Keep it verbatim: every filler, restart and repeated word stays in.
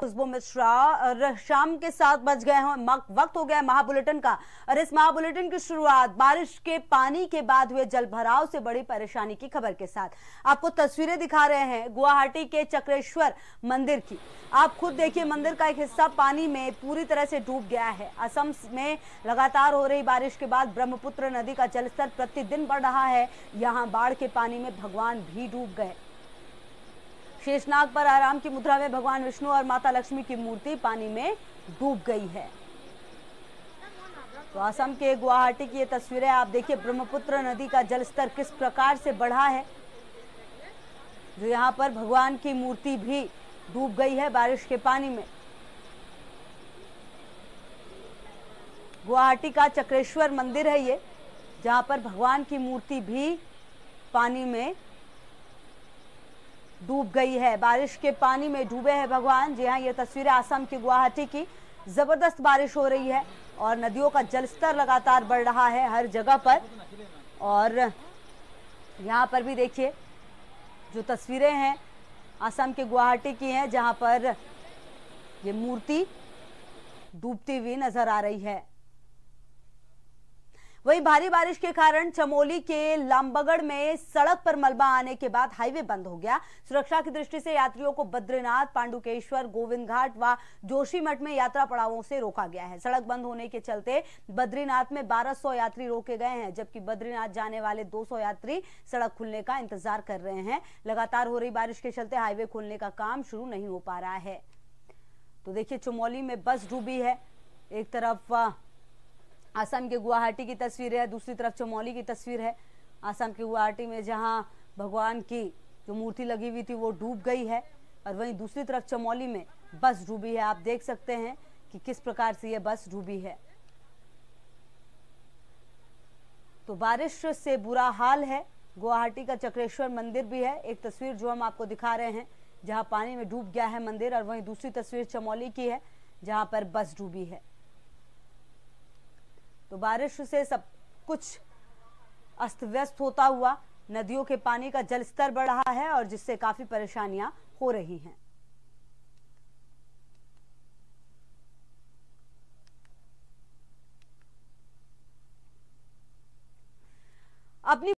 खुशबू मिश्रा और शाम के सात बज गए हैं, वक्त हो गया है महाबुलेटिन का। और इस महाबुलेटिन की शुरुआत बारिश के पानी के बाद हुए जल भराव से बड़ी परेशानी की खबर के साथ आपको तस्वीरें दिखा रहे हैं गुवाहाटी के चक्रेश्वर मंदिर की। आप खुद देखिए, मंदिर का एक हिस्सा पानी में पूरी तरह से डूब गया है। असम में लगातार हो रही बारिश के बाद ब्रह्मपुत्र नदी का जलस्तर प्रतिदिन बढ़ रहा है। यहाँ बाढ़ के पानी में भगवान भी डूब गए। शेषनाग पर आराम की मुद्रा में भगवान विष्णु और माता लक्ष्मी की मूर्ति पानी में डूब गई है। तो असम के गुवाहाटी की ये तस्वीरें आप देखिए, ब्रह्मपुत्र नदी का जलस्तर किस प्रकार से बढ़ा है, जो यहाँ पर भगवान की मूर्ति भी डूब गई है बारिश के पानी में। गुवाहाटी का चक्रेश्वर मंदिर है ये, जहाँ पर भगवान की मूर्ति भी पानी में डूब गई है। बारिश के पानी में डूबे हैं भगवान। जी हाँ, ये तस्वीरें असम की गुवाहाटी की। जबरदस्त बारिश हो रही है और नदियों का जलस्तर लगातार बढ़ रहा है हर जगह पर। और यहाँ पर भी देखिए, जो तस्वीरें हैं असम के गुवाहाटी की हैं, जहाँ पर ये मूर्ति डूबती हुई नजर आ रही है। वहीं भारी बारिश के कारण चमोली के लामबगड़ में सड़क पर मलबा आने के बाद हाईवे बंद हो गया। सुरक्षा की दृष्टि से यात्रियों को बद्रीनाथ, पांडुकेश्वर, गोविंद घाट व जोशीमठ में यात्रा पड़ावों से रोका गया है। सड़क बंद होने के चलते बद्रीनाथ में बारह सौ यात्री रोके गए हैं, जबकि बद्रीनाथ जाने वाले दो सौ यात्री सड़क खुलने का इंतजार कर रहे हैं। लगातार हो रही बारिश के चलते हाईवे खोलने का काम शुरू नहीं हो पा रहा है। तो देखिए, चमोली में बस डूबी है। एक तरफ असम के गुवाहाटी की तस्वीर है, दूसरी तरफ चमोली की तस्वीर है। असम के गुवाहाटी में जहां भगवान की जो मूर्ति लगी हुई थी वो डूब गई है, और वहीं दूसरी तरफ चमोली में बस डूबी है। आप देख सकते हैं कि किस प्रकार से ये बस डूबी है। तो बारिश से बुरा हाल है। गुवाहाटी का चक्रेश्वर मंदिर भी है, एक तस्वीर जो हम आपको दिखा रहे हैं, जहां पानी में डूब गया है मंदिर। और वहीं दूसरी तस्वीर चमोली की है, जहां पर बस डूबी है। तो बारिश से सब कुछ अस्त व्यस्त होता हुआ नदियों के पानी का जलस्तर बढ़ रहा है, और जिससे काफी परेशानियां हो रही हैं।